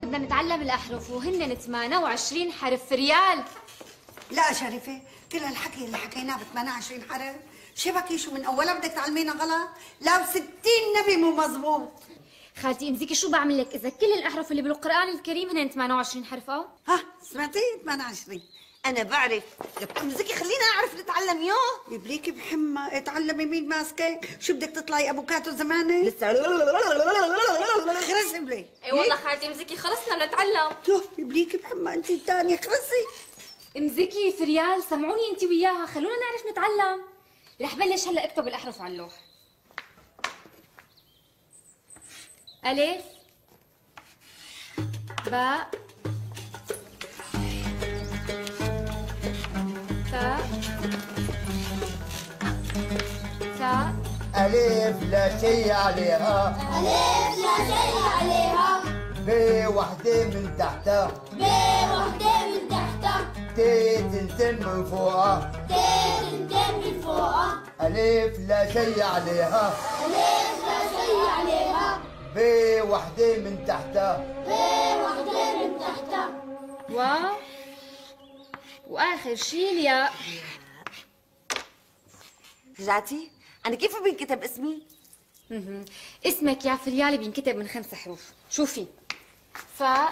بدنا نتعلم الأحرف وهن 28 حرف ريال. لا شريفة، كل الحكي اللي حكيناه ب 28 حرف شبكي شو من أولها بدك تعلمينا غلط؟ لا 60 نبي مو مزبوط. خالتي امزكي شو بعمل لك إذا كل الأحرف اللي بالقرآن الكريم هن 28 حرف؟ ها سمعتي 28؟ أنا بعرف، لك امزكي خلينا نعرف نتعلم يوه. يبليكي بحمى اتعلمي مين ماسكه، شو بدك تطلعي افوكاتو زمانه؟ لسه خرسي بلي. اي والله خالتي امزكي خلصنا نتعلم. يبليكي بحمى انت الثانية خرسي. امزكي فريال سمعوني انت وياها خلونا نعرف نتعلم. رح بلش هلا اكتب الأحرف على اللوح. ألف باء تاء ثاء. ألف لا شيء عليها، ألف لا شيء عليها، ب وحدة من تحتها، ب وحدة من تحتها، ت تنتين من فوقها، ت تنتين من فوقها، ألف لا شيء عليها، ألف لا شيء عليها، ب وحدة من تحتها، ب وحدة من تحتها، وآخر شي الياء. رجعتي؟ أنا كيف بينكتب اسمي؟ اسمك يا فريال بينكتب من 5 حروف. شوفي: فاء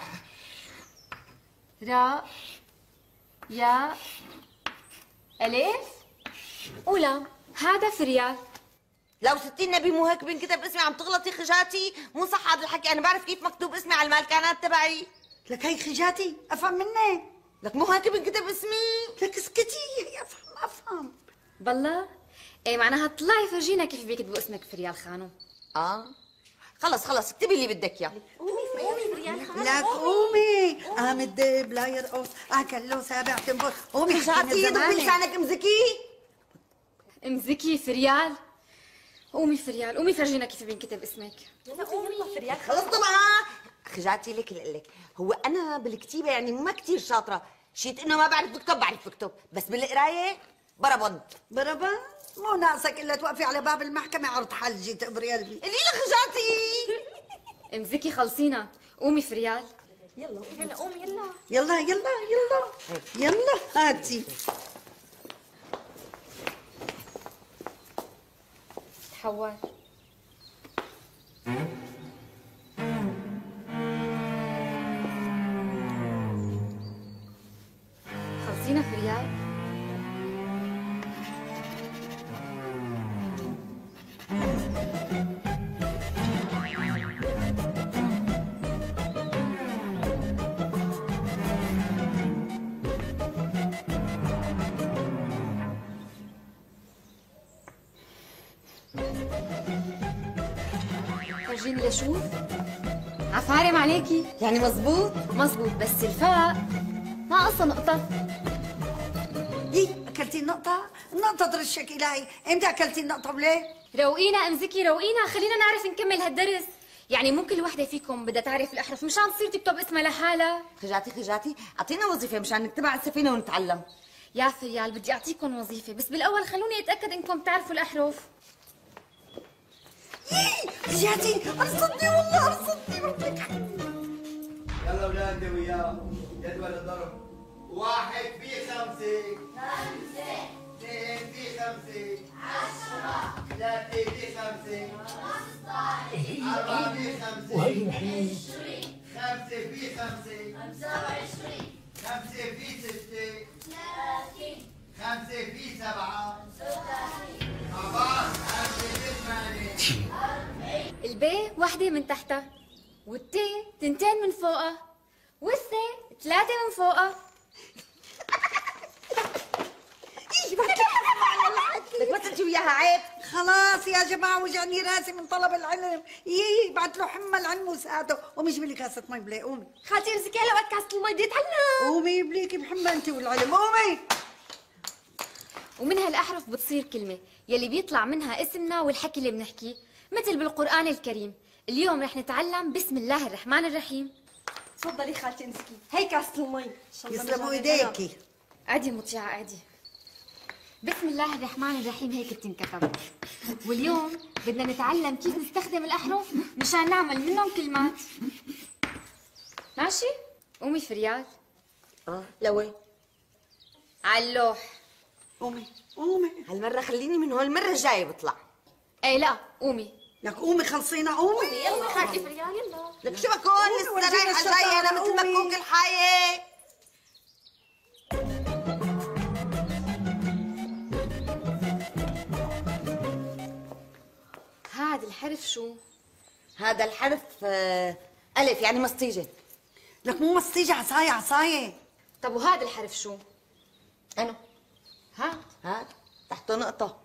راء ياء ألف ولام. هذا فريال. لو 60 نبي مو هيك بينكتب اسمي، عم تغلطي خجاتي، مو صح هذا الحكي، أنا بعرف كيف مكتوب اسمي على المالكانات تبعي. لك هي خجاتي افهم منك. لك مو هيك بينكتب اسمي. لك اسكتي هي افهم. بالله؟ ايه معناها طلعي فرجينا كيف بيكتبوا اسمك فريال خانم. خلص اكتبي اللي بدك اياه. لك قومي، قام الدب لا يرقص، اكل له سابع تنبط، قومي خجاتي ضبي لسانك امزكي. امزكي فريال. قومي فريال، قومي فرجينا كيف بينكتب اسمك. خلص طبعا. خجاتي لك لك، هو انا بالكتيبه يعني ما كثير شاطره، شيت انه ما بعرف بكتب، بعرف بكتب، بس بالقرايه بربض. بربا مو ناقصك الا توقفي على باب المحكمه عرض حل جيت تقبري قلبي. قولي لي خجاتي. امزكي خلصينا. قومي فريال. يلا قومي يلا. يلا يلا يلا يلا هاتي. تحول. خلصينا فريال. فرجيني لشوف. عفارم عليكي. يعني مزبوط؟ مزبوط، بس الفاء ناقصة نقطة. اكلتي النقطة؟ النقطة ترشك الهي، امتى اكلتي النقطة وليه؟ روقينا امزكي روقينا، خلينا نعرف نكمل هالدرس. يعني مو كل وحدة فيكم بدها تعرف الأحرف مشان تصير تكتب اسمها لحالها. خجاتي اعطينا وظيفه مشان نكتبها على السفينه ونتعلم. يا فريال بدي أعطيكم وظيفة، بس بالأول خلوني أتأكد إنكم بتعرفوا الأحرف. رجعتي ارصدني والله ارصدني ربك. يلا اولاد وياه جدول الضرب. 1 في 5 2 في 5 10 3 في 5 15 4 في 5 20 5 في 5 25 5 في 6 30 5 في 7 35 4 5 في 8 البي وحدة من تحتها، والتي 2 من فوقها، والثي 3 من فوقها. لك ما تحكي وياها عيب. خلاص يا جماعة وجعني راسي من طلب العلم. بعت له حمى العلم وساته. قومي جيبي لي كاسة مي بلاي. قومي خالتي امسكي هلا وقت كاسة المي بدي اتعلم. قومي بليكي بحمى انت والعلم. قومي. ومن هالأحرف بتصير كلمة يلي بيطلع منها اسمنا والحكي اللي بنحكيه، مثل بالقرآن الكريم. اليوم رح نتعلم بسم الله الرحمن الرحيم. تفضلي خالتي امسكي، هي كاسة المي. يسلموا ايديكي. عادي مطيعة عادي. بسم الله الرحمن الرحيم هيك بتنكتب. واليوم بدنا نتعلم كيف نستخدم الأحرف مشان نعمل منهم كلمات. ماشي؟ قومي فريال. لوين؟ على اللوح. قومي قومي. هالمرة خليني من هون، المرة الجاية بطلع. ايه لا قومي. لك قومي خلصينا قومي. يلا خالتي فريال يلا. لك شو بكون لسه رايحة جاية أنا مثل مكوك الحياة. هذا الحرف شو؟ هذا الحرف ألف يعني مسطيجة. لك مو مسطيجة، عصاية عصاية. طب وهذا الحرف شو؟ أنا ها تحته نقطة.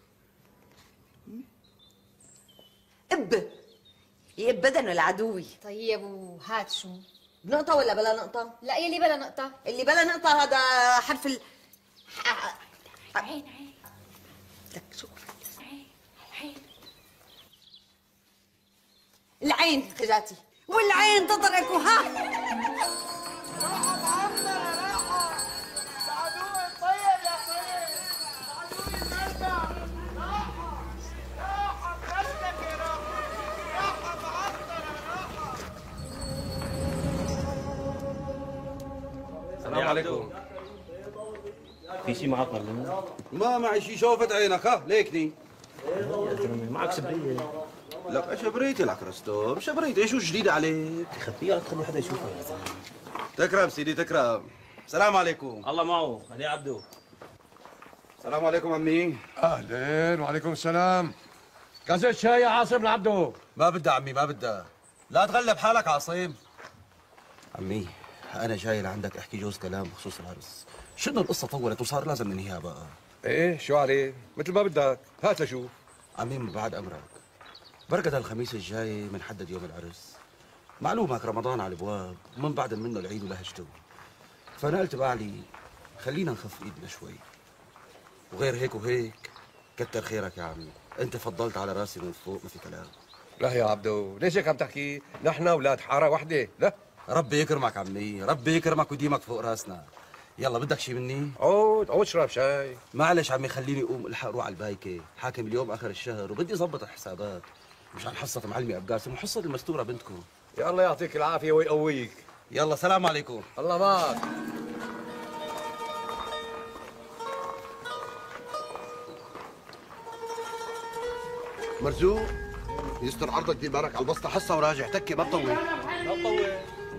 إب يب بدنه لعدوي. طيب وهاد شو؟ نقطة ولا بلا نقطة؟ لا يلي بلا نقطة. اللي بلا نقطة هذا حرف عين لك شو عين. العين خجاتي. والعين تضرك وها. السلام عليكم. في شيء معك مرلوم؟ ما معي شي، شوفت عينك ها ليكني. يا زلمه معك سبريه. لك شبريتي لك رستور، شبريتي شو جديد عليك؟ خفيه لا تخلي حدا يشوفها يا زلمه. تكرم سيدي تكرم. السلام عليكم. الله معه، هدي عبدو. السلام عليكم عمي. اهلين وعليكم السلام. كاسة شاي يا عاصم لعبدو. ما بدها عمي ما بدها. لا تغلب حالك عاصم. عمي انا جاي لعندك احكي جوز كلام بخصوص العرس. شنو القصه طولت وصار لازم ننهيها بقى. ايه شو عليه؟ مثل ما بدك، هات لشوف. عمي من بعد امرك، بركة الخميس الجاي بنحدد يوم العرس. معلومك رمضان على الابواب ومن بعد منه العيد ولهجته. فانا قلت بعلي خلينا نخف ايدنا شوي. وغير هيك وهيك كتر خيرك يا عمي، انت فضلت على راسي من فوق ما في كلام. لا يا عبدو، ليش هيك عم تحكي؟ نحن اولاد حاره وحده، لا. ربي يكرمك عمي، ربي يكرمك ويديمك فوق راسنا. يلا بدك شي مني؟ عود اشرب شاي. معلش عمي خليني اقوم الحق روح على البايكه، حاكم اليوم اخر الشهر وبدي اظبط الحسابات مشان حصة معلمي ابقاسم وحصة المستوره بنتكم. يا الله يعطيك العافيه ويقويك. يلا سلام عليكم. الله معك. مرزوق يستر عرضك، دي بالك على البسطه حصه وراجع تكي ما تطول. لا تطول.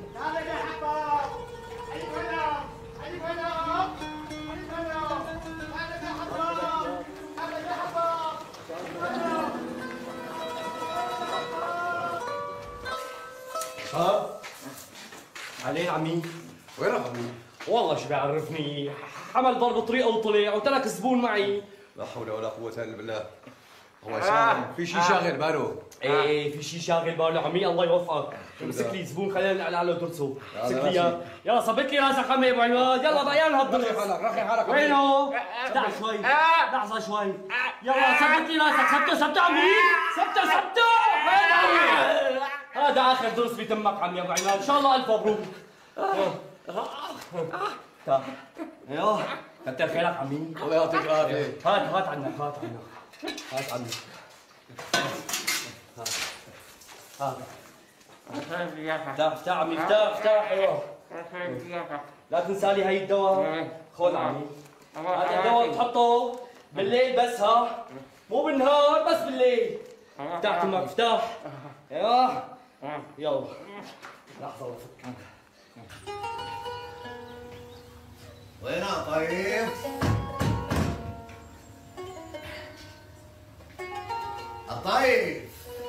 ها؟ عليه عمي؟ وين عمي؟ والله شو بيعرفني، حمل ضرب طريقه وطلع وترك الزبون معي. لا حول ولا قوه الا بالله. هو في شيء شاغل باله. ايه في شيء شاغل باله عمي، الله يوفقك. امسك لي زبون خلينا نقل على درسه. امسك لي اياه. يلا صبت لي راسك عمي ابو عماد، يلا بقى يلا هالدرس. رخي حالك وينه؟ دع شوي لحظة شوي. يلا ثبت لي راسك، ثبته عمي، ثبته هذا آخر درس بتمك عمي أبو عماد، إن شاء الله ألف مبروك. تعال ايوه كتر خيرك عمي. الله يعطيك العافيه. هات عنك هات عنك. افتح عمي افتح ايوه. لا تنسى لي هي الدواء، خذ عمي. هذا الدواء بتحطه بالليل بس، ها مو بالنهار، بس بالليل. افتح تمك افتح. ايوه يلا لحظة وفك. وينها طيب؟ الطيب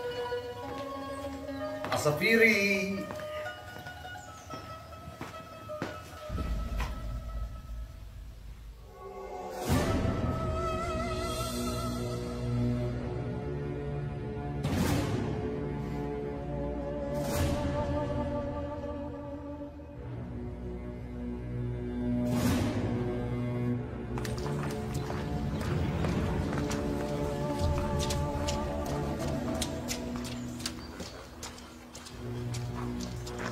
عصافيري.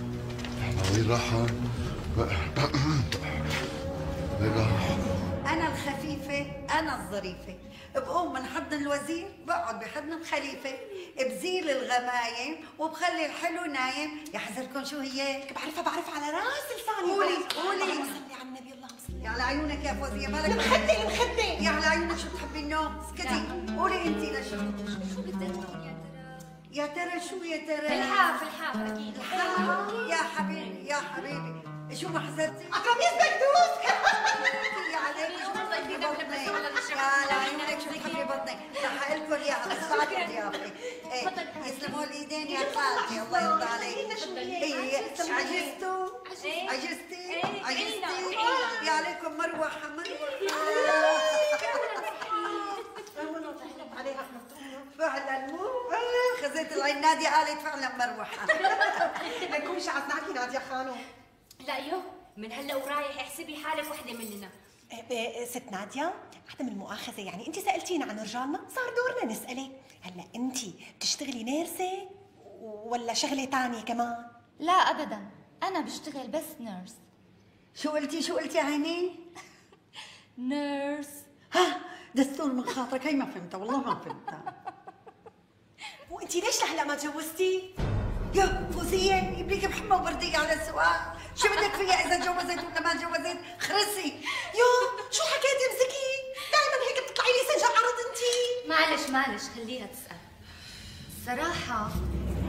وين راح؟ وين راح؟ انا الخفيفة أنا الظريفة، بقوم من حضن الوزير بقعد بحضن الخليفة، بزيل الغمايم وبخلي الحلو نايم. يا حذركم شو هي؟ بعرفها على راس لساني. قولي اللهم صل على النبي، اللهم صل. يا على عيونك يا فوزية، مالك المخدة. يا على عيونك شو بتحبي النوم؟ اسكتي، قولي انت لشو شو بدها تقول يا ترى؟ يا ترى شو يا ترى؟ الحاف اكيد. يا حبيبي يا حبيبي، شو ما حسبتي؟ قميص بكدوس. يا عليك شو بتحبي بطنك، يا على عيونك شو بتحبي بطنك، رح لكم اياها بس بعد ضيافتي. ايه يسلموا الايدين يا خالتي، الله يرضى عليك. ايه عجزتوا؟ عجزتي؟ عجزتي؟ يا عليكم مروحة فعلا مو خزيت العين. نادية قالت فعلا مروحة. لكم مش عزناكي نادية خانو. لا يو من هلا ورايح احسبي حالك وحده مننا. ست نادية، عدم المؤاخذة يعني انت سألتينا عن رجالنا، صار دورنا نسألك. هلا انت بتشتغلي نيرسة ولا شغلة تانية كمان؟ لا ابدا، انا بشتغل بس نيرس. شو قلتي عيني؟ نيرس. ها دستور من خاطرك، هي ما فهمتها والله ما فهمتها. وانت ليش لهلا ما تجوزتي؟ يا فوزية يبليك بحمى وبردية على السؤال، شو بدك فيها إذا جوزت ولا ما جوزت؟ خرسي. شو حكيتي امسكي؟ دائما هيك بتطلعي لي سنجة عرض انت. معلش خليها تسأل. الصراحة